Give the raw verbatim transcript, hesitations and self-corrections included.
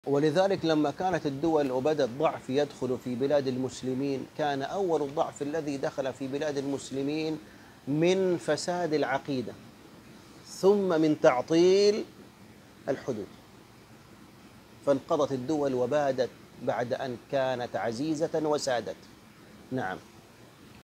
ولذلك لما كانت الدول وبدأ الضعف يدخل في بلاد المسلمين، كان أول الضعف الذي دخل في بلاد المسلمين من فساد العقيدة، ثم من تعطيل الحدود، فانقضت الدول وبادت بعد أن كانت عزيزة وسادت. نعم.